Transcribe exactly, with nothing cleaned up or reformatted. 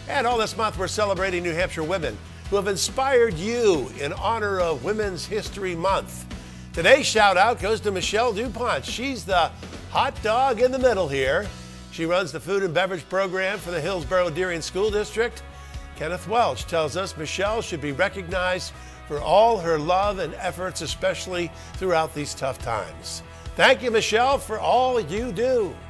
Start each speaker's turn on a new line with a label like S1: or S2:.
S1: And all this month, we're celebrating New Hampshire women who have inspired you in honor of Women's History Month. Today's shout out goes to Michele Dupont. She's the hot dog in the middle here. She runs the food and beverage program for the Hillsboro-Deering School District. Kenneth Welch tells us Michele should be recognized for all her love and efforts, especially throughout these tough times. Thank you, Michele, for all you do.